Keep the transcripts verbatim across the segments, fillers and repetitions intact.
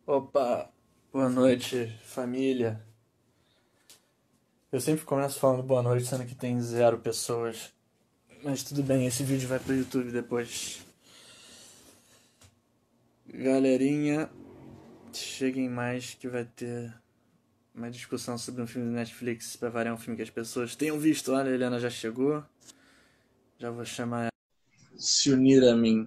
Opa, boa noite, família. Eu sempre começo falando boa noite, sendo que tem zero pessoas. Mas tudo bem, esse vídeo vai pro YouTube depois. Galerinha, cheguem mais que vai ter uma discussão sobre um filme do Netflix, pra variar um filme que as pessoas tenham visto. Olha, a Helena já chegou. Já vou chamar ela. Se unir a mim.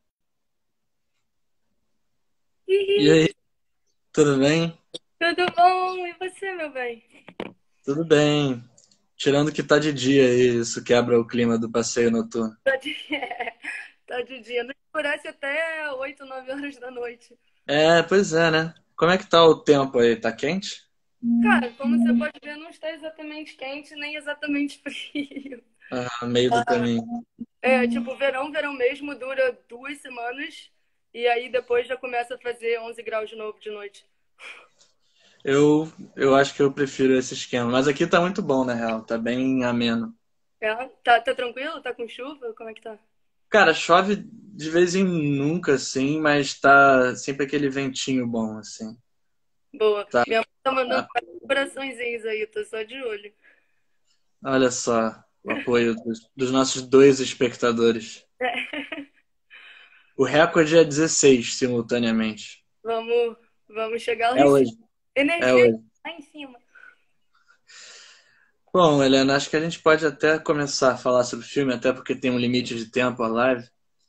E Ih, aí, tudo bem? tudo bom? E você, meu bem? Tudo bem. Tirando que tá de dia aí, isso quebra o clima do passeio noturno. Tá de, tá de dia. Não escurece até oito, nove horas da noite. É, pois é, né? Como é que tá o tempo aí? Tá quente? Cara, como você pode ver, não está exatamente quente nem exatamente frio. Ah, meio do caminho. É, tipo, verão, verão mesmo, dura duas semanas. E aí depois já começa a fazer onze graus de novo de noite. Eu, eu acho que eu prefiro esse esquema. Mas aqui tá muito bom, na real. Tá bem ameno. É, tá, tá tranquilo? Tá com chuva? Como é que tá? Cara, chove de vez em nunca, assim, mas tá sempre aquele ventinho bom, assim. Boa. Tá. Minha mãe tá mandando Ah, vários coraçõezinhos aí, tô só de olho. olha só o apoio dos, dos nossos dois espectadores. O recorde é dezesseis simultaneamente. Vamos, vamos chegar lá É em cima. hoje. É Energia hoje. lá em cima. Bom, Helena, acho que a gente pode até começar a falar sobre o filme, até porque tem um limite de tempo a live.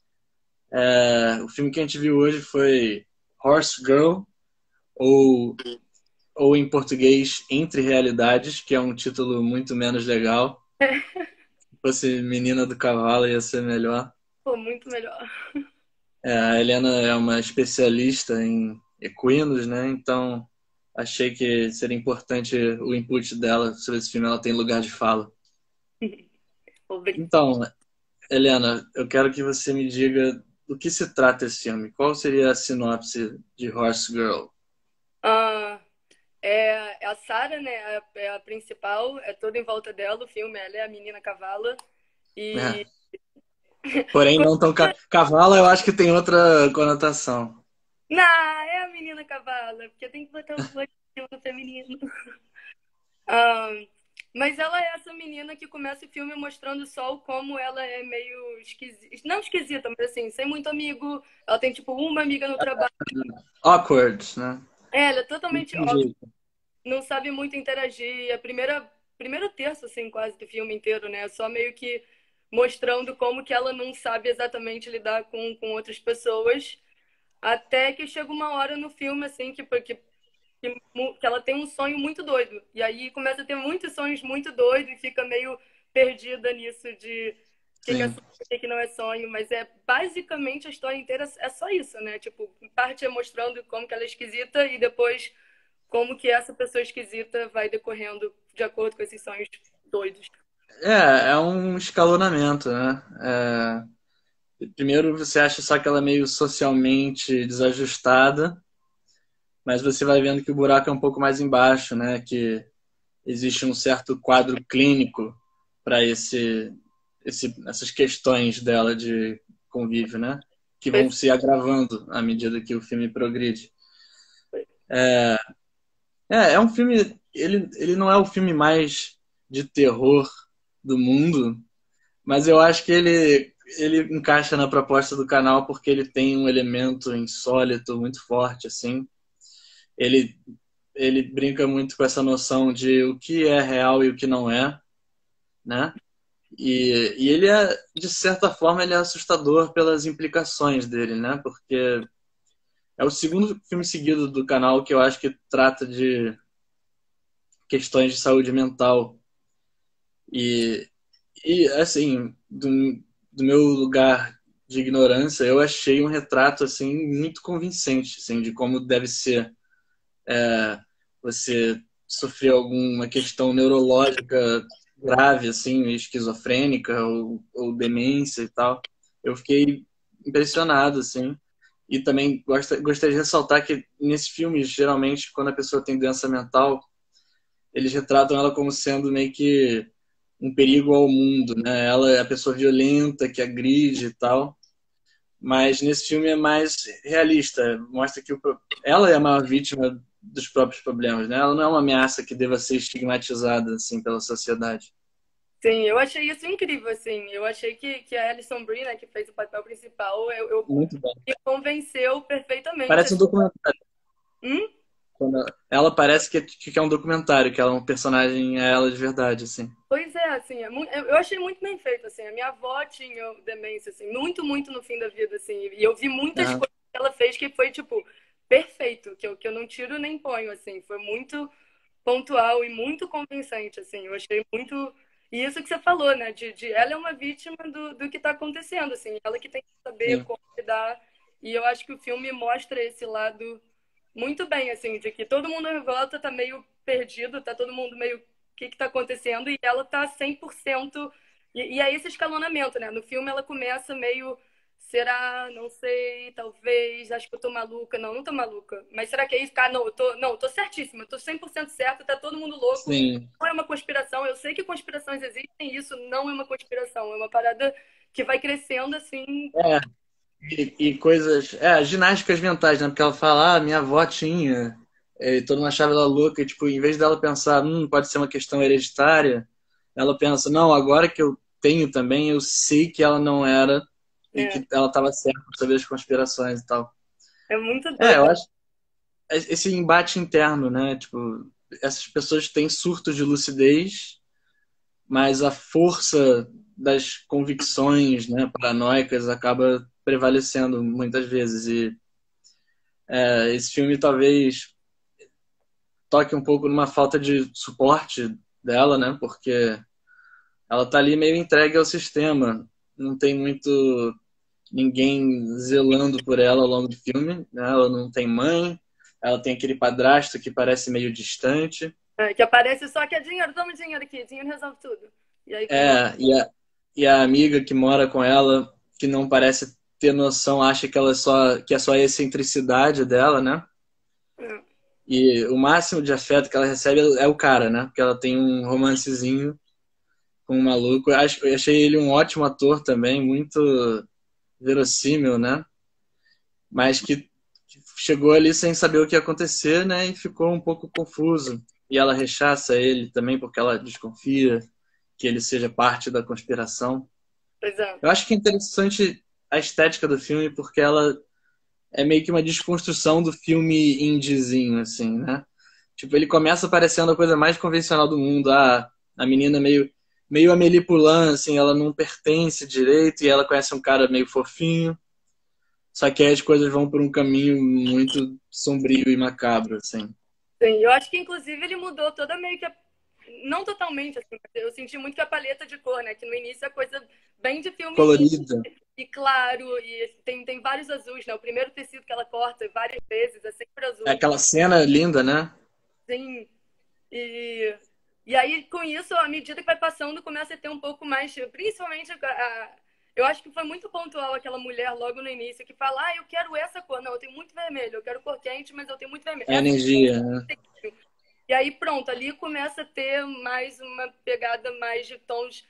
É, o filme que a gente viu hoje foi Horse Girl, ou ou em português Entre Realidades, que é um título muito menos legal. Se fosse Menina do Cavalo ia ser melhor. Pô, muito melhor. É, a Helena é uma especialista em equinos, né? Então achei que seria importante o input dela sobre esse filme. Ela tem lugar de fala. Obrigada. Então, Helena, eu quero que você me diga do que se trata esse filme. Qual seria a sinopse de Horse Girl? Ah, é, é a Sarah, né? É, é a principal, é toda em volta dela o filme. Ela é a menina cavala. É. E. Porém, não tão ca... cavalo, eu acho que tem outra conotação. Não, é a menina cavala, porque tem que botar o voz no feminino. Ah, mas ela é essa menina que começa o filme mostrando só o como ela é meio esquisita. Não esquisita, mas assim, sem muito amigo. Ela tem, tipo, uma amiga no trabalho. Awkward, né? É, ela é totalmente óbvia, Entendi. não sabe muito interagir. A primeira, primeiro terço, assim, quase do filme inteiro, né? Só meio que mostrando como que ela não sabe exatamente lidar com, com outras pessoas. Até que chega uma hora no filme, assim, que, que, que, que ela tem um sonho muito doido. E aí começa a ter muitos sonhos muito doidos e fica meio perdida nisso de o que, que é Sim. sonho, o que, que não é sonho. Mas é basicamente a história inteira é só isso, né? Tipo, em parte é mostrando como que ela é esquisita e depois como que essa pessoa esquisita vai decorrendo de acordo com esses sonhos doidos. É, é um escalonamento, né? É, primeiro você acha só que ela é meio socialmente desajustada, mas você vai vendo que o buraco é um pouco mais embaixo, né? Que existe um certo quadro clínico para esse, esse, essas questões dela de convívio, né? Que vão se agravando à medida que o filme progride. É, é um filme. Ele, ele não é o filme mais de terror do mundo, mas eu acho que ele, ele encaixa na proposta do canal porque ele tem um elemento insólito muito forte, assim. Ele, ele brinca muito com essa noção de o que é real e o que não é, né? E, e ele é, de certa forma, ele é assustador pelas implicações dele, né? Porque é o segundo filme seguido do canal que eu acho que trata de questões de saúde mental. E, e assim, do, do meu lugar de ignorância, eu achei um retrato assim muito convincente, assim, de como deve ser você sofrer alguma questão neurológica grave, assim, esquizofrênica ou, ou demência e tal. Eu fiquei impressionado, assim. E também gosta, gostaria de ressaltar que nesse filme, geralmente, quando a pessoa tem doença mental, eles retratam ela como sendo meio que um perigo ao mundo, né? Ela é a pessoa violenta que agride e tal. Mas nesse filme é mais realista. Mostra que o, ela é a maior vítima dos próprios problemas, né? Ela não é uma ameaça que deva ser estigmatizada assim pela sociedade. Sim, eu achei isso incrível, assim. Eu achei que, que a Alison Brie, né, que fez o papel principal, eu, eu Muito bem. me convenceu perfeitamente. Parece um Assim. documentário. Hum? Quando ela ela parece que, que é um documentário, que ela é um personagem, é ela de verdade, assim. Pois é, assim, é mu- eu eu achei muito bem feito, assim. A minha avó tinha demência, assim, muito, muito no fim da vida, assim. E eu vi muitas Aham. coisas que ela fez que foi, tipo, perfeito, que eu, que eu não tiro nem ponho, assim. Foi muito pontual e muito convincente, assim. Eu achei muito. E isso que você falou, né? De, de ela é uma vítima do, do que está acontecendo, assim. Ela que tem que saber Sim. como lidar. E eu acho que o filme mostra esse lado muito bem, assim, de que todo mundo em volta tá meio perdido, tá todo mundo meio. O que que tá acontecendo? E ela tá cem por cento. E, e é esse escalonamento, né? No filme ela começa meio. Será? Não sei, talvez, acho que eu tô maluca. Não, não tô maluca. Mas será que é isso? Cara, não, eu tô, não, eu tô certíssima, eu tô cem por cento certa, tá todo mundo louco. Sim. Não é uma conspiração. Eu sei que conspirações existem, isso não é uma conspiração, é uma parada que vai crescendo assim. É, e, e coisas. É, ginásticas mentais, né? Porque ela fala, ah, minha avó tinha. E todo mundo achava ela louca. E, tipo, em vez dela pensar, hum, pode ser uma questão hereditária, ela pensa, não, agora que eu tenho também, eu sei que ela não era e É, que ela estava certa sobre as conspirações e tal. é muito É, eu doido. acho esse embate interno, né? Tipo, essas pessoas têm surtos de lucidez, mas a força das convicções, né, paranoicas acaba prevalecendo muitas vezes. E é, esse filme talvez toque um pouco numa falta de suporte dela, né? Porque ela tá ali meio entregue ao sistema. Não tem muito ninguém zelando por ela ao longo do filme, né? Ela não tem mãe, ela tem aquele padrasto que parece meio distante. É, que aparece só que é dinheiro, toma dinheiro aqui, dinheiro resolve tudo. E aí começa. É, e a, e a amiga que mora com ela, que não parece ter noção, acha que ela é só que é só a excentricidade dela, né? É, E o máximo de afeto que ela recebe é o cara, né? Porque ela tem um romancezinho com um maluco. Eu acho, eu achei ele um ótimo ator também, muito verossímil, né? Mas que, que chegou ali sem saber o que ia acontecer, né? E ficou um pouco confuso. E ela rechaça ele também porque ela desconfia que ele seja parte da conspiração. pois é. Eu acho que é interessante a estética do filme porque ela é meio que uma desconstrução do filme indiezinho, assim, né? Tipo, ele começa parecendo a coisa mais convencional do mundo. Ah, a menina meio, meio Amélie Poulain, assim, ela não pertence direito e ela conhece um cara meio fofinho. Só que aí as coisas vão por um caminho muito sombrio e macabro, assim. Sim, eu acho que inclusive ele mudou toda meio que a... não totalmente assim, mas eu senti muito que a paleta de cor, né, que no início é coisa bem de filme Colorida. indie, e claro, e tem, tem vários azuis, né? O primeiro tecido que ela corta várias vezes é sempre É azul. aquela cena linda, né? Sim. E e aí com isso, à medida que vai passando, começa a ter um pouco mais, principalmente a, a- eu acho que foi muito pontual aquela mulher logo no início que fala: "Ah, eu quero essa cor, não, eu tenho muito vermelho, eu quero cor quente, mas eu tenho muito vermelho". A Essa energia, né? E aí, pronto, ali começa a ter mais uma pegada mais de tons,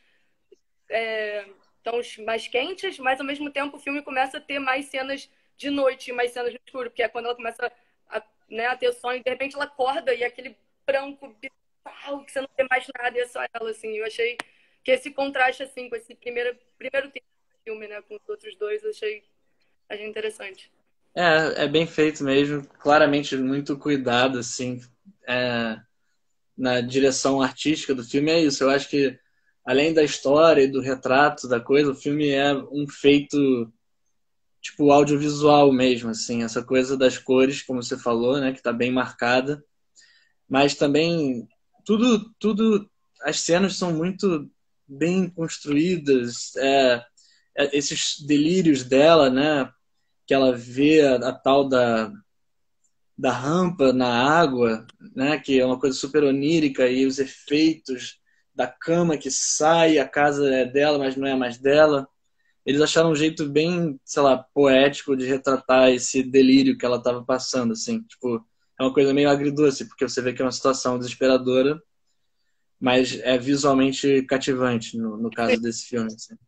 é, tons mais quentes, mas ao mesmo tempo o filme começa a ter mais cenas de noite, mais cenas no escuro, porque é quando ela começa a, né, a ter sonho, de repente ela acorda e é aquele branco bizarro que você não vê mais nada e é só ela, assim. Eu achei que esse contraste, assim, com esse primeiro, primeiro tempo do filme, né, com os outros dois, eu achei, achei interessante. É, é bem feito mesmo. Claramente muito cuidado, assim. É, na direção artística do filme é isso. Eu acho que, além da história e do retrato da coisa, o filme é um feito, tipo, audiovisual mesmo, assim. Essa coisa das cores, como você falou, né? Que tá bem marcada. Mas também, tudo, tudo... As cenas são muito bem construídas. É, é, esses delírios dela, né? Que ela vê a, a tal da da rampa na água, né, que é uma coisa super onírica, e os efeitos da cama que sai, a casa é dela, mas não é mais dela. Eles acharam um jeito bem, sei lá, poético de retratar esse delírio que ela estava passando, assim. Tipo, é uma coisa meio agridoce, porque você vê que é uma situação desesperadora, mas é visualmente cativante no, no caso desse filme, assim.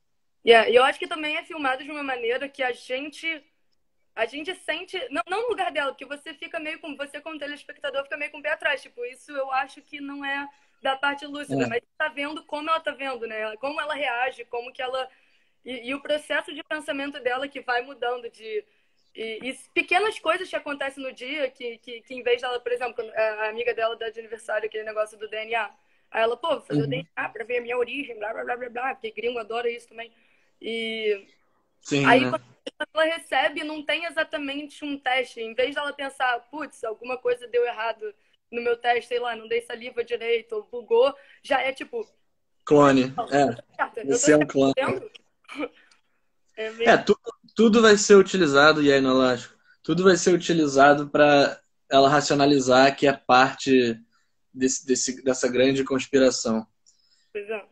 Yeah. E eu acho que também é filmado de uma maneira que a gente a gente sente, não, não no lugar dela, porque você fica meio com, você como telespectador fica meio com o pé atrás, tipo, isso eu acho que não é da parte lúcida, É, mas tá vendo como ela tá vendo, né? Como ela reage, como que ela e, e o processo de pensamento dela que vai mudando de e, e pequenas coisas que acontecem no dia que, que, que em vez dela, por exemplo, a amiga dela dá de aniversário aquele negócio do D N A, aí ela, pô, vou fazer o uhum. D N A pra ver a minha origem, blá blá blá blá blá, porque gringo adora isso também. E Sim, aí, né? quando ela recebe, não tem exatamente um teste. Em vez dela pensar, putz, alguma coisa deu errado no meu teste, sei lá, não dei saliva direito, ou bugou, já é tipo, Clone. não, eu É, tô certa, eu tô você é um certa, clone. tá vendo? É É, meio. tudo, tudo vai ser utilizado, e aí no elástico, tudo vai ser utilizado para ela racionalizar que é parte desse, desse, dessa grande conspiração. Pois é.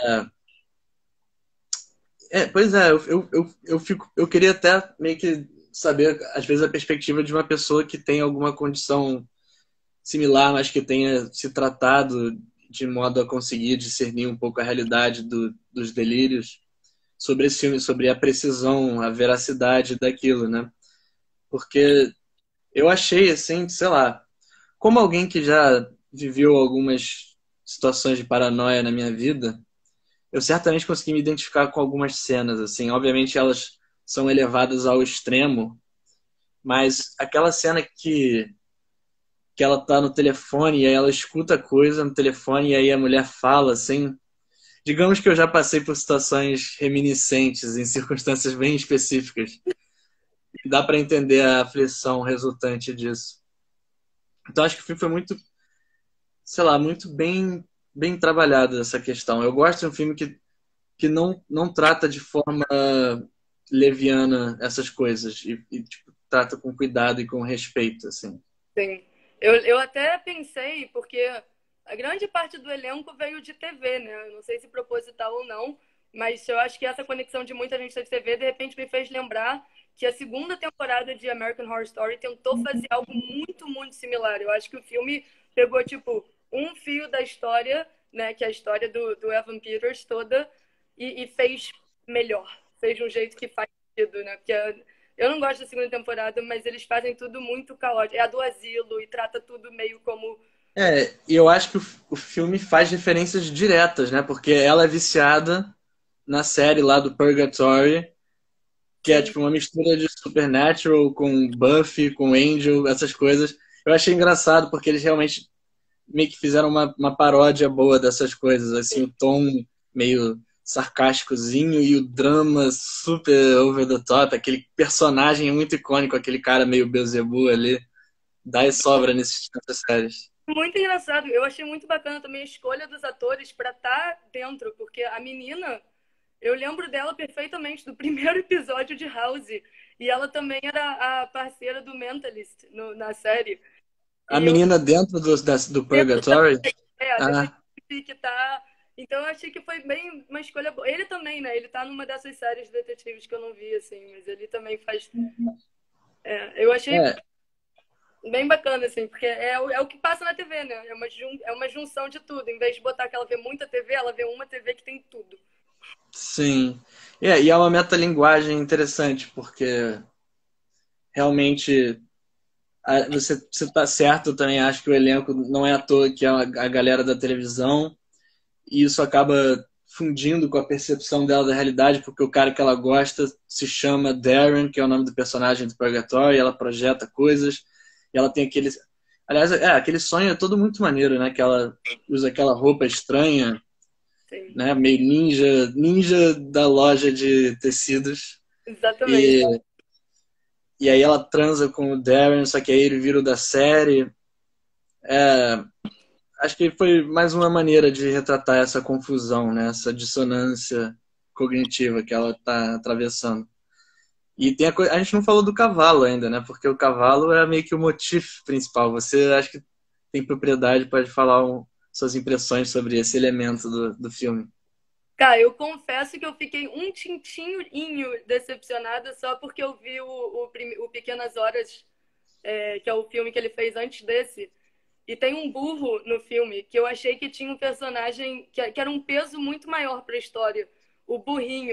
É, pois é, eu, eu, eu, eu fico, eu queria até meio que saber, às vezes, a perspectiva de uma pessoa que tem alguma condição similar, mas que tenha se tratado de modo a conseguir discernir um pouco a realidade do, dos delírios sobre esse filme, sobre a precisão, a veracidade daquilo, né? Porque eu achei, assim, sei lá, como alguém que já viveu algumas situações de paranoia na minha vida, eu certamente consegui me identificar com algumas cenas, assim. Obviamente elas são elevadas ao extremo, mas aquela cena que, que ela tá no telefone e aí ela escuta coisa no telefone e aí a mulher fala, assim. Digamos que eu já passei por situações reminiscentes, em circunstâncias bem específicas. Dá para entender a aflição resultante disso. Então acho que o filme foi muito, sei lá, muito bem, bem trabalhado essa questão. Eu gosto de um filme que, que não, não trata de forma leviana essas coisas e, e, tipo, trata com cuidado e com respeito, assim. Sim. Eu, eu até pensei, porque a grande parte do elenco veio de T V, né? Eu não sei se proposital ou não, mas eu acho que essa conexão de muita gente da T V, de repente, me fez lembrar que a segunda temporada de American Horror Story tentou fazer algo muito, muito similar. Eu acho que o filme pegou, tipo, um fio da história, né? Que é a história do, do Evan Peters toda, e, e fez melhor. Fez de um jeito que faz sentido, né? Porque eu não gosto da segunda temporada, mas eles fazem tudo muito caótico. É a do asilo e trata tudo meio como. É, e eu acho que o, o filme faz referências diretas, né? Porque ela é viciada na série lá do Purgatory, que é Sim, tipo uma mistura de Supernatural com Buffy, com Angel, essas coisas. Eu achei engraçado porque eles realmente meio que fizeram uma, uma paródia boa dessas coisas, assim, o tom meio sarcásticozinho e o drama super over the top, aquele personagem muito icônico, aquele cara meio Beelzebub ali, dá e sobra nesses nessas séries. muito engraçado. Eu achei muito bacana também a escolha dos atores para estar tá dentro, porque a menina, eu lembro dela perfeitamente do primeiro episódio de House. E ela também era a parceira do Mentalist no, na série. A E eu menina dentro do, da, do dentro da, Purgatory, é, dessa ah, equipe que tá. Então eu achei que foi bem uma escolha boa. Ele também, né? Ele tá numa dessas séries de detetives que eu não vi, assim, mas ele também faz. É, eu achei é, bem bacana, assim, porque é, o- é o que passa na T V, né? É uma, jun, é uma junção de tudo. Em vez de botar que ela vê muita T V, ela vê uma T V que tem tudo. sim. É, e é uma metalinguagem interessante, porque realmente a- você, você tá certo, eu também acho que o elenco não é à toa que é a, a galera da televisão, e isso acaba fundindo com a percepção dela da realidade, porque o cara que ela gosta se chama Darren, que é o nome do personagem do Purgatory, e ela projeta coisas, e ela tem aquele. Aliás, é, aquele sonho é todo muito maneiro, né? Que ela usa aquela roupa estranha, Sim, né? Meio ninja, ninja da loja de tecidos. exatamente. E, e aí ela transa com o Darren, só que aí ele vira o da série. É, acho que foi mais uma maneira de retratar essa confusão, né? Essa dissonância cognitiva que ela está atravessando. E tem a, co- a gente não falou do cavalo ainda, né? Porque o cavalo é meio que o motivo principal. Você acha que tem propriedade para falar um, suas impressões sobre esse elemento do, do filme? Cara, eu confesso que eu fiquei um tintinho decepcionada só porque eu vi o, o, prime- o Pequenas Horas, é, que é o filme que ele fez antes desse. E tem um burro no filme que eu achei que tinha um personagem que, que era um peso muito maior para a história. O burrinho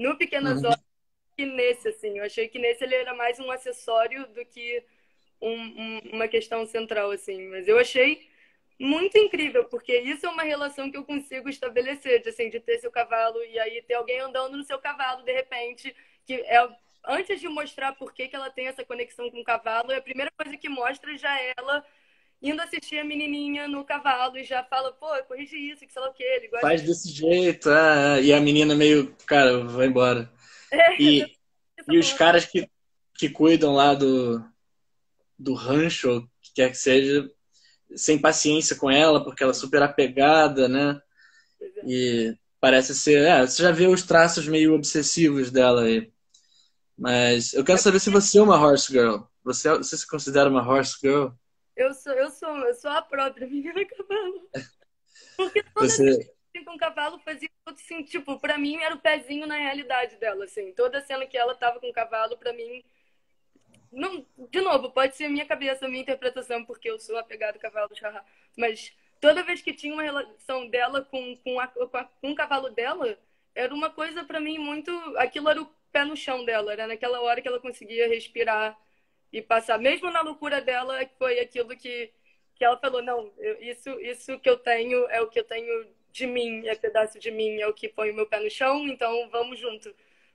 no Pequenas Uhum. Horas que nesse, assim. Eu achei que nesse ele era mais um acessório do que um, um, uma questão central, assim. Mas eu achei muito incrível, porque isso é uma relação que eu consigo estabelecer, de, assim, de ter seu cavalo e aí ter alguém andando no seu cavalo, de repente, que é antes de mostrar por que, que ela tem essa conexão com o cavalo, é a primeira coisa que mostra já é ela indo assistir a menininha no cavalo e já fala, pô, corrige isso, que sei lá o que, ele gosta Faz de... desse jeito, ah, ah, e a menina meio, cara, vai embora. É, E, exatamente, e os falando, caras que, que cuidam lá do, do rancho, ou o que quer que seja, sem paciência com ela, porque ela é super apegada, né? pois é. E parece ser. É, você já vê os traços meio obsessivos dela aí. Mas eu quero saber se você é uma horse girl. Você, você se considera uma horse girl? Eu sou, eu sou, eu sou a própria menina cavalo. Porque toda cena Você. com o cavalo fazia todo assim, tipo, pra mim era o pezinho na realidade dela, assim. Toda cena que ela tava com o cavalo, pra mim, não, de novo, pode ser minha cabeça, minha interpretação, porque eu sou apegada ao cavalo, xará. Mas toda vez que tinha uma relação dela com, com, a, com, a, com o cavalo dela, era uma coisa pra mim muito. Aquilo era o pé no chão dela, era naquela hora que ela conseguia respirar e passar. Mesmo na loucura dela, foi aquilo que, que ela falou: não, eu, isso, isso que eu tenho é o que eu tenho de mim, é pedaço de mim, é o que põe o meu pé no chão, então vamos junto.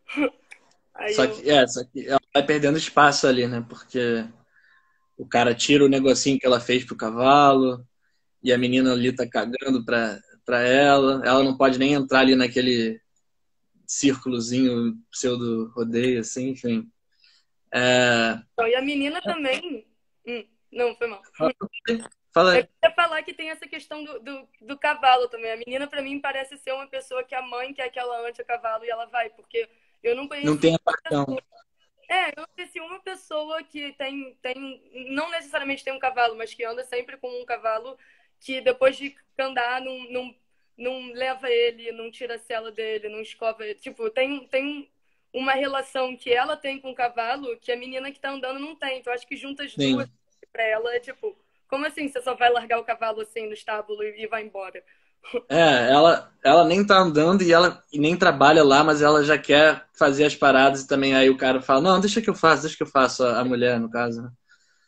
Aí Só eu. que, é, só que ela vai perdendo espaço ali, né? Porque o cara tira o negocinho que ela fez pro cavalo, e a menina ali tá cagando pra, pra ela. Ela não pode nem entrar ali naquele círculozinho pseudo-rodeio, assim, enfim. É... E a menina também. Hum, não, foi mal. Fala Eu aí. queria falar que tem essa questão do, do, do cavalo também. A menina, pra mim, parece ser uma pessoa que a mãe quer que ela ande a cavalo e ela vai, porque eu não Não conheci tem a uma paixão. pessoa. É, eu não conheci uma pessoa que tem, tem, não necessariamente tem um cavalo, mas que anda sempre com um cavalo que depois de andar não, não, não leva ele, não tira a sela dele, não escova ele. Tipo, tem, tem uma relação que ela tem com o cavalo que a menina que tá andando não tem. Então, acho que junta as duas Sim. pra ela é tipo, como assim você só vai largar o cavalo assim no estábulo e, e vai embora? É, ela, ela nem tá andando e ela e nem trabalha lá, mas ela já quer fazer as paradas e também aí o cara fala, não, deixa que eu faço, deixa que eu faço, a, a mulher, no caso. Né?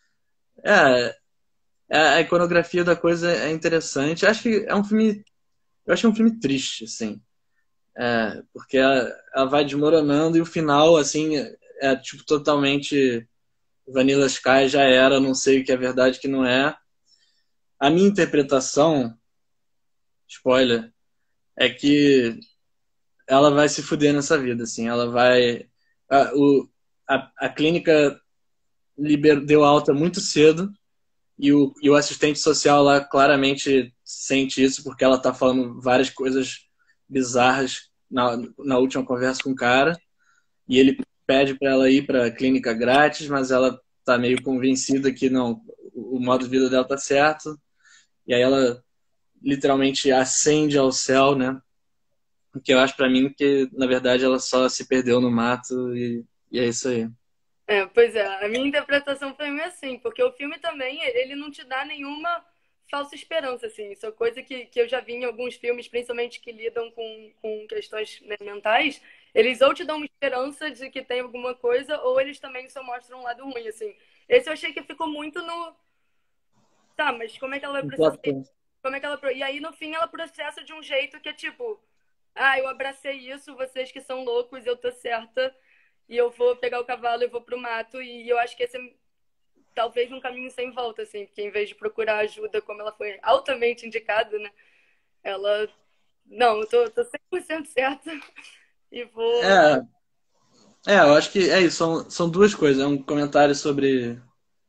É, é, a iconografia da coisa é interessante. Acho que é um filme, eu acho que é um filme triste, assim. É, porque ela, ela vai desmoronando e o final, assim, é, é tipo totalmente Vanilla Sky já era, não sei o que é verdade, o que não é. A minha interpretação, spoiler, é que ela vai se fuder nessa vida, assim. Ela vai. A, o, a, a clínica liber, deu alta muito cedo e o, e o assistente social lá claramente sente isso porque ela tá falando várias coisas bizarras na, na última conversa com o cara e ele pede para ela ir para a clínica grátis, mas ela tá meio convencida que não, o, o modo de vida dela tá certo e aí ela literalmente ascende ao céu, né? O que eu acho pra mim que, na verdade, ela só se perdeu no mato e, e é isso aí. É, pois é, a minha interpretação foi meio assim, porque o filme também, ele não te dá nenhuma falsa esperança, assim, isso é coisa que, que eu já vi em alguns filmes, principalmente que lidam com, com questões, né, mentais, eles ou te dão uma esperança de que tem alguma coisa, ou eles também só mostram um lado ruim, assim. Esse eu achei que ficou muito no, tá, mas como é que ela vai Um processar plot isso? twist. Como é que ela... pro- E aí, no fim, ela processa de um jeito que é tipo, ah, eu abracei isso, vocês que são loucos, eu tô certa, e eu vou pegar o cavalo e vou pro mato, e eu acho que esse é talvez um caminho sem volta, assim, porque em vez de procurar ajuda, como ela foi altamente indicada, né, ela, não, eu tô, tô cem por cento certa e vou... É, é, eu acho que é isso. São, são duas coisas. É um comentário sobre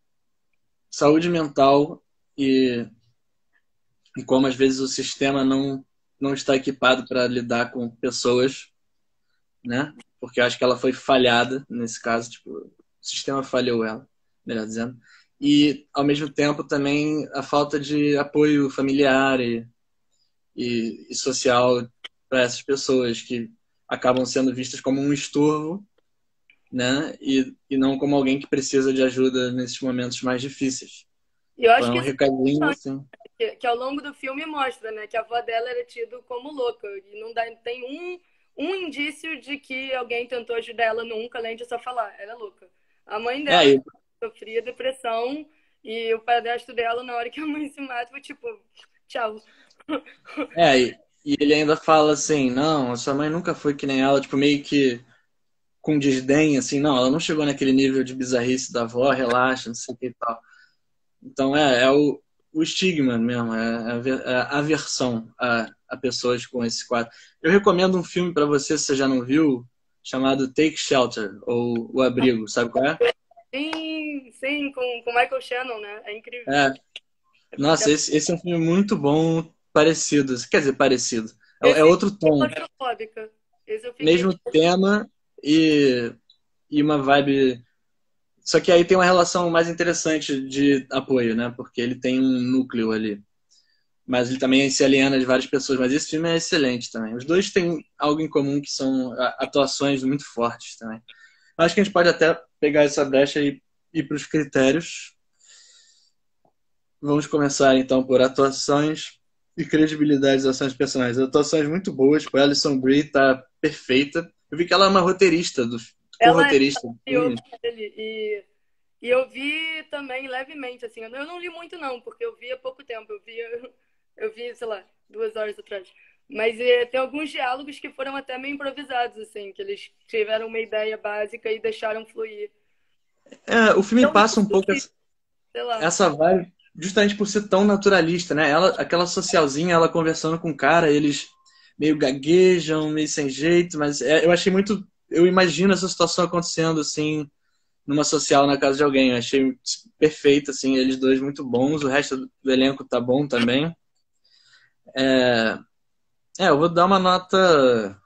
saúde mental e, e como às vezes o sistema não, não está equipado para lidar com pessoas, né? Porque eu acho que ela foi falhada nesse caso. Tipo, o sistema falhou ela, melhor dizendo. E, ao mesmo tempo, também a falta de apoio familiar e, e, e social para essas pessoas que acabam sendo vistas como um estorvo, né? E, e não como alguém que precisa de ajuda nesses momentos mais difíceis. E eu Então acho é que um isso recadinho assim. que, que ao longo do filme mostra, né, que a avó dela era tida como louca e não dá, tem um um indício de que alguém tentou ajudar ela nunca, além de só falar, ela é louca. A mãe É, dela e, sofria depressão e o padrasto dela, na hora que a mãe se mata, foi tipo, tchau. é, e, e ele ainda fala assim, não, a sua mãe nunca foi que nem ela, tipo, meio que com desdém, assim, não, ela não chegou naquele nível de bizarrice da avó, relaxa, não sei o que e tal. Então é, é o, o estigma mesmo, é a, ver- é a aversão a, a pessoas com esse quadro. Eu recomendo um filme para você, se você já não viu, chamado Take Shelter, ou O Abrigo, sabe qual é? Sim, sim, com, com Michael Shannon, né? É incrível. É, nossa, esse, esse é um filme muito bom, parecido, quer dizer, parecido. É, é Esse outro é tom, claustrofóbica. Esse eu fiquei. mesmo tema e, e uma vibe. Só que aí tem uma relação mais interessante de apoio, né? Porque ele tem um núcleo ali. Mas ele também se aliena de várias pessoas. Mas esse filme é excelente também. Os dois têm algo em comum que são atuações muito fortes também. Acho que a gente pode até pegar essa brecha e ir para os critérios. Vamos começar então por atuações e credibilidade das ações personagens. Atuações muito boas. Tipo, a Alison Brie tá perfeita. Eu vi que ela é uma roteirista, do, Ela co-roteirista do criou filme. ele e, e eu vi também levemente, assim. Eu não, eu não li muito, não, porque eu vi há pouco tempo. Eu vi, eu vi, sei lá, duas horas atrás. Mas eh, tem alguns diálogos que foram até meio improvisados, assim, que eles tiveram uma ideia básica e deixaram fluir. É, o filme Eu não passa um pouco senti, sei lá. essa vibe justamente por ser tão naturalista, né? Ela, aquela socialzinha, ela conversando com o cara, eles meio gaguejam, meio sem jeito, mas é, eu achei muito. Eu imagino essa situação acontecendo assim, numa social na casa de alguém. Eu achei perfeito, assim, eles dois muito bons, o resto do elenco tá bom também. É, é eu vou dar uma nota.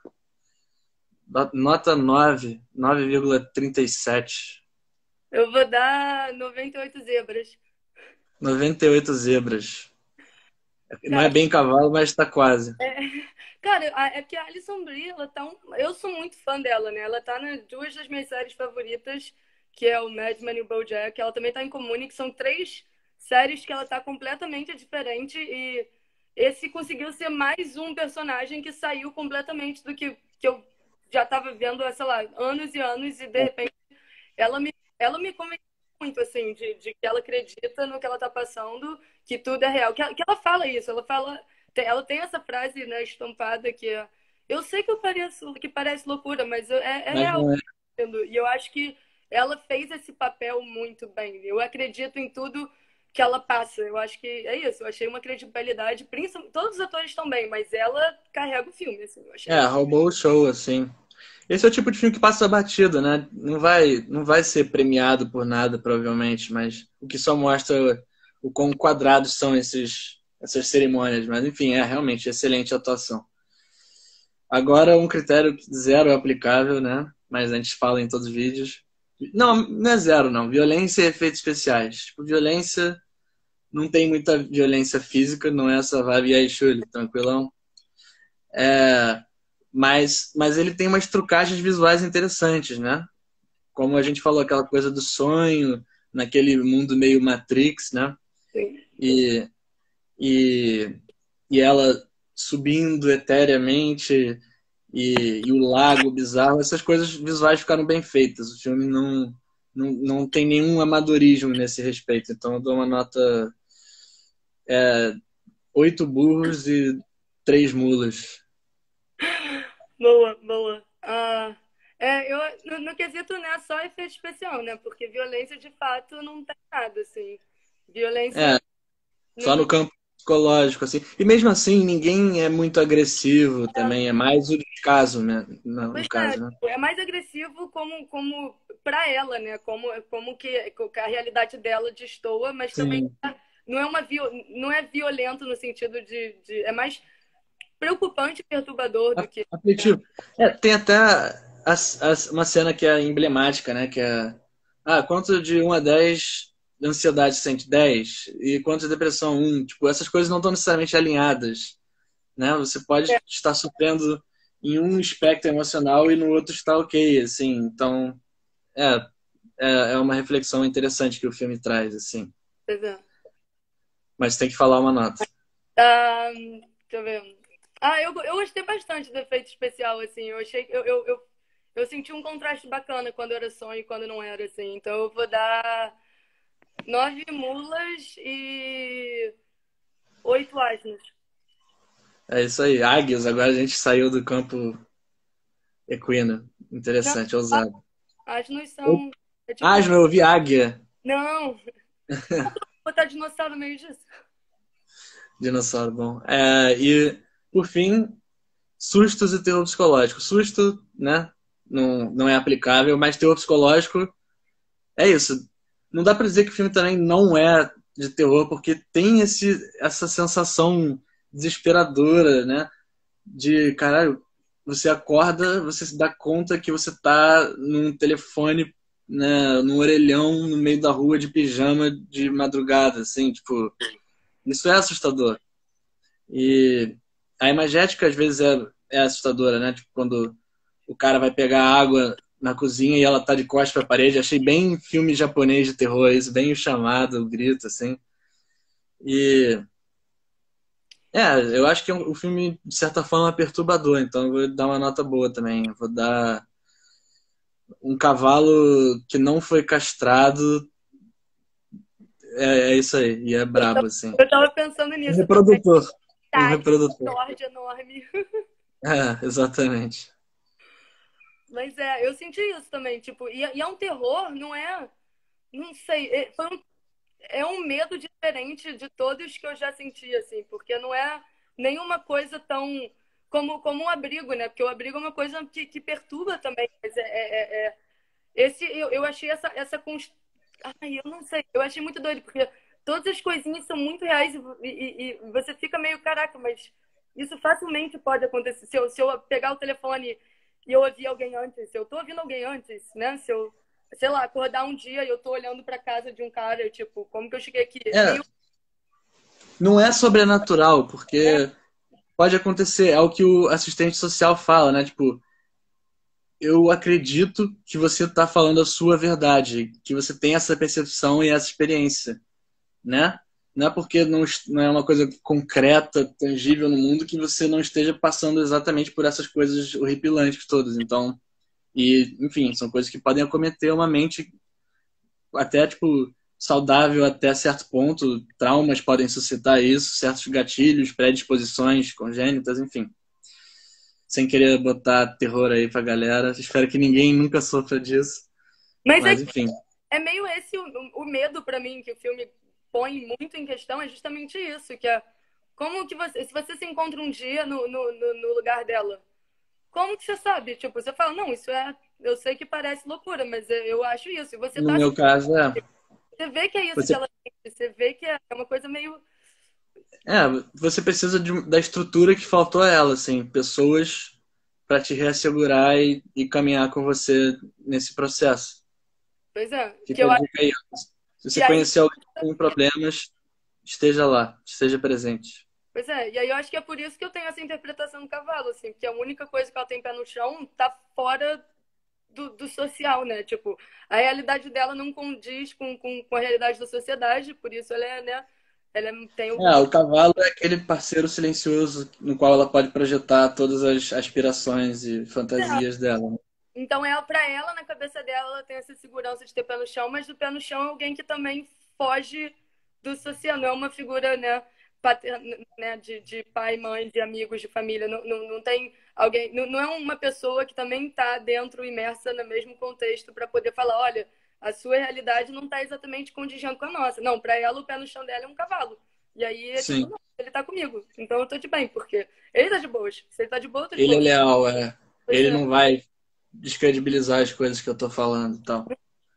Nota nove nove vírgula trinta e sete. Eu vou dar noventa e oito zebras. noventa e oito zebras. Não é Cara, bem cavalo, mas tá quase. é, cara, a- é que a Alison Brie, ela tá um, eu sou muito fã dela, né? Ela tá nas duas das minhas séries favoritas, que é o Mad Men e o BoJack. Ela também tá em Community, que são três séries que ela tá completamente diferente e esse conseguiu ser mais um personagem que saiu completamente do que, que eu já tava vendo há, sei lá, anos e anos e de repente ela me, ela me convenceu muito, assim, de, de que ela acredita no que ela tá passando, que tudo é real. Que ela, que ela fala isso, ela fala, tem- ela tem essa frase, né, estampada que é, eu sei que eu pareço, que parece loucura, mas eu- é, é Mas real. não é. E eu acho que ela fez esse papel muito bem. Eu acredito em tudo que ela passa. Eu acho que é isso. Eu achei uma credibilidade, principalmente, todos os atores estão bem, mas ela carrega o filme, assim, eu É, achei. roubou o show, assim. Esse é o tipo de filme que passa batido, né? Não vai, não vai ser premiado por nada, provavelmente, mas o que só mostra o quão quadrados são esses, essas cerimônias. Mas, enfim, é realmente excelente atuação. Agora, um critério zero é aplicável, né? Mas a gente fala em todos os vídeos. Não, não é zero, não. Violência e efeitos especiais. Tipo, violência, não tem muita violência física, não é essa vibe. E aí, Shuli, tranquilão? É, mas, mas ele tem umas trucagens visuais interessantes, né? Como a gente falou, aquela coisa do sonho, naquele mundo meio Matrix, né? Sim. E, e, e ela subindo etéreamente e, e o lago bizarro, essas coisas visuais ficaram bem feitas. O filme não, não, não tem nenhum amadorismo nesse respeito. Então eu dou uma nota oito burros e três mulas. Boa, boa. Ah, é, eu, no, no quesito não é só efeito especial, né? Porque violência de fato não tem nada, assim. É, Violência. só no Não, campo psicológico, assim. E mesmo assim, ninguém é muito agressivo também. É mais o descaso, né? No, no pois caso, né? é, é mais agressivo como, como para ela, né? Como, como que, que a realidade dela destoa, mas também Sim. não é, uma, viol- não é violento no sentido de, de. É mais preocupante e perturbador do que. Aflitivo. É, tem até as- as- uma cena que é emblemática, né? Que é. Ah, quanto de um a dez de ansiedade você sente? Dez. E quanto de depressão? Um. Tipo, essas coisas não estão necessariamente alinhadas, né? Você pode estar sofrendo em um espectro emocional e no outro está ok, assim. Então, é, é, é uma reflexão interessante que o filme traz, assim. É. Mas tem que falar uma nota. Ah, deixa eu ver. Ah, eu, eu gostei bastante do efeito especial, assim. Eu achei que eu, eu, eu, eu senti um contraste bacana quando era sonho e quando não era, assim. Então eu vou dar nove mulas e oito asnos. É isso aí, águias, agora a gente saiu do campo equino. Não, Interessante, ousado. asnos são. É Ah, tipo. eu ouvi águia. Não, vou botar dinossauro no meio disso. Dinossauro, bom. É, e, por fim, sustos e terror psicológico. Susto, né? Não, não é aplicável, mas terror psicológico é isso. Não dá pra dizer que o filme também não é de terror, porque tem esse, essa sensação desesperadora, né? De, caralho, você acorda, você se dá conta que você tá num telefone, né, num orelhão, no meio da rua de pijama de madrugada, assim, tipo, isso é assustador. E a imagética às vezes é, é assustadora, né? Tipo, quando o cara vai pegar água na cozinha e ela tá de costas pra parede. Achei bem filme japonês de terror, isso, bem o chamado, o grito, assim. E é, eu acho que é um, o filme, de certa forma, é perturbador, então eu vou dar uma nota boa também. Eu vou dar um cavalo que não foi castrado, é, é isso aí, e é Eu tava, brabo, assim. eu tava pensando Um nisso também. reprodutor. Um Tá, reprodutor. Lorde enorme. É, exatamente. Mas é, eu senti isso também, tipo, e, e é um terror, não é? Não sei, é, foi um, é um medo diferente de todos que eu já senti, assim, porque não é nenhuma coisa tão como, como um abrigo, né? Porque o abrigo é uma coisa que, que perturba também, mas é, é, é- é- esse eu, eu achei essa, essa const... Ai, eu não sei, eu achei muito doido, porque todas as coisinhas são muito reais e, e, e você fica meio, caraca, mas isso facilmente pode acontecer. Se eu, se eu pegar o telefone e eu ouvir alguém antes, se eu tô ouvindo alguém antes, né? Se eu, sei lá, acordar um dia e eu tô olhando pra casa de um cara, eu, tipo, como que eu cheguei aqui? É, Meio, não é sobrenatural, né? porque pode acontecer, é o que o assistente social fala, né? Tipo, eu acredito que você está falando a sua verdade, que você tem essa percepção e essa experiência, né? Não é porque não, não é uma coisa concreta, tangível no mundo que você não esteja passando exatamente por essas coisas horripilantes todas. Então, e, enfim, são coisas que podem acometer uma mente até, tipo, saudável até certo ponto. Traumas podem suscitar isso, certos gatilhos, predisposições congênitas, enfim. Sem querer botar terror aí pra galera. Espero que ninguém nunca sofra disso. Mas é, Mas enfim. é meio esse o, o medo pra mim que o filme põe muito em questão, é justamente isso, que é como que você, se você se encontra um dia no, no, no no lugar dela, como que você sabe? Tipo, você fala, não, isso é. Eu sei que parece loucura, mas eu eu acho isso. E você No tá. meu caso, é. Você vê que é isso que Você, ela tem. Você vê que é uma coisa meio. é, você precisa de, da estrutura que faltou a ela, assim. Pessoas para te reassegurar e, e caminhar com você nesse processo. Pois é. Que Fica eu a acho. dica aí. Se você E aí. conhecer alguém com problemas, esteja lá, esteja presente. Pois é. E aí eu acho que é por isso que eu tenho essa interpretação do cavalo, assim. Porque a única coisa que ela tem pé no chão tá fora do, do social, né? Tipo, a realidade dela não condiz com, com, com a realidade da sociedade, por isso ela é, né? Ela é- tem É, o. o cavalo é aquele parceiro silencioso no qual ela pode projetar todas as aspirações e fantasias dela, né? Então, ela, para ela, na cabeça dela, ela tem essa segurança de ter pé no chão, mas o pé no chão é alguém que também foge do social, não é uma figura, né, paterna, né de, de pai, mãe, de amigos, de família, não, não, não tem alguém, não, não é uma pessoa que também está dentro, imersa no mesmo contexto para poder falar, olha, a sua realidade não está exatamente condizendo com a nossa. Não, para ela, o pé no chão dela é um cavalo. E aí é tipo, Sim. não, ele tá comigo, então eu tô de bem, porque ele tá de boas. Se ele tá de boa, eu tô de Ele é boa. leal, é. Pois Ele é. não vai descredibilizar as coisas que eu tô falando e tal.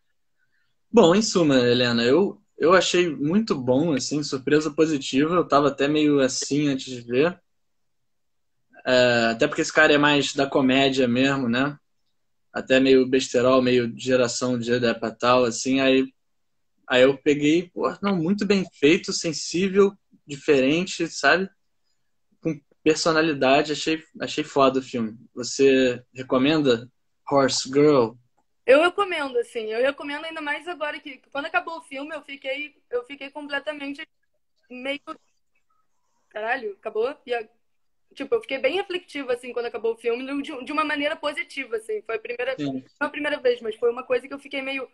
Bom, em suma, Helena, eu, eu achei muito bom, assim, surpresa positiva. Eu tava até meio assim antes de ver. É, até porque esse cara é mais da comédia mesmo, né? Até meio besterol, meio geração de Depp e tal, assim. Aí, aí eu peguei, pô, não, muito bem feito, sensível, diferente, sabe? Com personalidade. Achei, achei foda o filme. Você recomenda Horse Girl? Eu recomendo, assim, eu recomendo ainda mais agora que quando acabou o filme eu fiquei, eu fiquei completamente meio, caralho, acabou? E a- Tipo, eu fiquei bem reflexiva, assim, quando acabou o filme, de, de uma maneira positiva, assim. Foi a primeira, Sim. não a primeira vez, mas foi uma coisa que eu fiquei meio,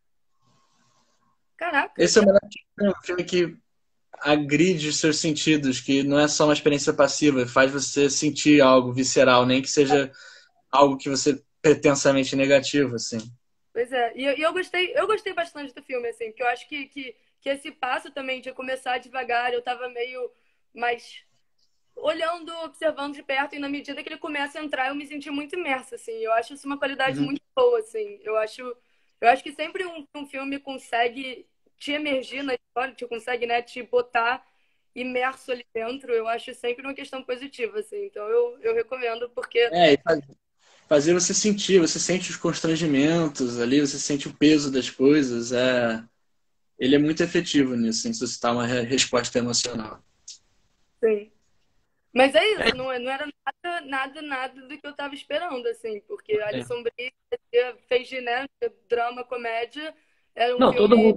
caraca, Esse é o melhor filme, um filme que agride os seus sentidos, que não é só uma experiência passiva, faz você sentir algo visceral, nem que seja algo que você pretensamente negativo, assim. pois é. E, eu- e eu gostei, eu gostei bastante do filme, assim, porque eu acho que, que, que esse passo também de começar devagar, eu tava meio mais olhando, observando de perto, e na medida que ele começa a entrar, eu me senti muito imersa, assim. Eu acho isso uma qualidade Uhum. muito boa, assim. Eu acho, eu acho que sempre um, um filme consegue te emergir na história, te consegue, né, te botar imerso ali dentro. Eu acho sempre uma questão positiva, assim. Então eu, eu recomendo porque É, e faz- fazer você sentir, você sente os constrangimentos ali, você sente o peso das coisas, é... ele é muito efetivo nisso, em suscitar uma re- resposta emocional. sim. Mas é isso, não, é- não era nada, nada, nada do que eu tava esperando, assim, porque É. Alison Brie fez de, né, drama, comédia, era um Não, todo filme. mundo,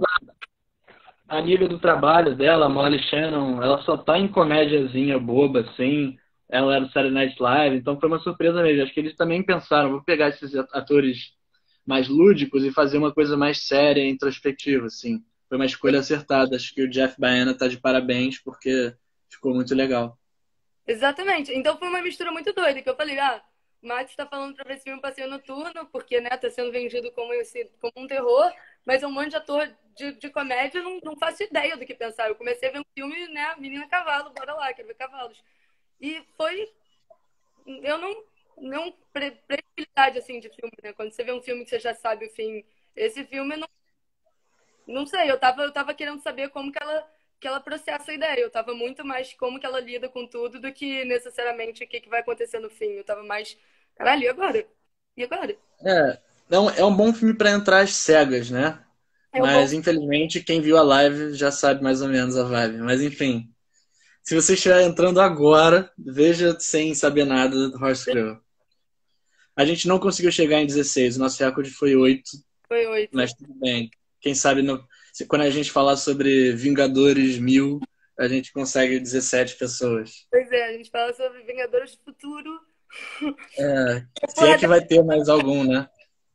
a nível do trabalho dela, a Molly Shannon, ela só tá em comédiazinha boba, assim. Ela era do Saturday Night Live, então foi uma surpresa mesmo. Acho que eles também pensaram, vou pegar esses atores mais lúdicos e fazer uma coisa mais séria, introspectiva, assim. Foi uma escolha acertada. Acho que o Jeff Baiana tá de parabéns, porque ficou muito legal. Exatamente. Então foi uma mistura muito doida, que eu falei, ah, o Max tá falando pra ver esse filme Passeio Noturno, porque, né, tá sendo vendido como, esse, como um terror, mas é um monte de ator de, de comédia, eu não, não faço ideia do que pensar. Eu comecei a ver um filme, né, Menina Cavalo, bora lá, quero ver cavalos. E foi, eu não, não, pre- previsibilidade, assim, de filme, né, quando você vê um filme que você já sabe o fim, esse filme, não, não sei, eu tava, eu tava querendo saber como que ela, que ela processa a ideia. Eu tava muito mais como que ela lida com tudo do que necessariamente o que, que vai acontecer no fim. Eu tava mais, caralho, e agora? E agora? É, não, é um bom filme para entrar às cegas, né? É um bom. Mas infelizmente quem viu a live já sabe mais ou menos a vibe. Mas enfim, se você estiver entrando agora, veja sem saber nada do Horse Girl. A gente não conseguiu chegar em dezesseis, o nosso recorde foi oito, Foi oito. mas tudo bem. Quem sabe no- se- quando a gente falar sobre Vingadores mil, a gente consegue dezessete pessoas. Pois é, a gente fala sobre Vingadores do Futuro. É, se é Porra, que vai ter mais algum, né?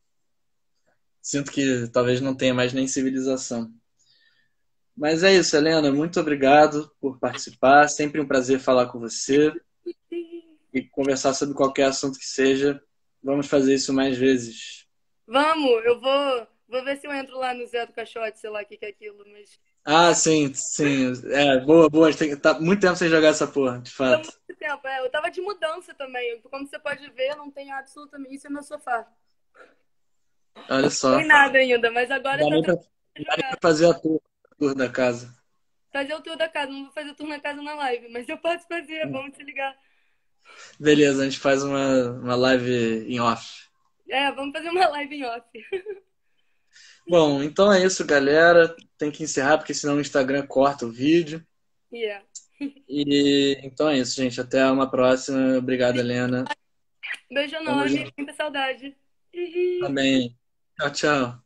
Sinto que talvez não tenha mais nem civilização. Mas é isso, Helena. Muito obrigado por participar. Sempre um prazer falar com você e conversar sobre qualquer assunto que seja. Vamos fazer isso mais vezes. vamos, eu vou, vou ver se eu entro lá no Zé do Caixote, sei lá o que, que é aquilo, mas. Ah, sim, sim. É, boa, boa. A gente tem, tá muito tempo sem jogar essa porra, de Há fato. muito tempo, é. Eu tava de mudança também. Como você pode ver, não tem absolutamente. Isso é meu sofá. Olha Não tem só. nada ainda, mas agora Dá tá nem pra, tranquilo pra dá nem jogar. pra fazer a tour, a tour da casa. Fazer o tour da casa. Não vou fazer o tour na casa na live, mas eu posso fazer. Vamos se ligar. Beleza, a gente faz uma, uma live em off. É, vamos fazer uma live em off. Bom, então é isso, galera. Tem que encerrar, porque senão o Instagram corta o vídeo. Yeah. E então é isso, gente. Até uma próxima. Obrigado, Helena. Beijo Tamo enorme. junto Muita saudade. Ih. também. Tchau, tchau.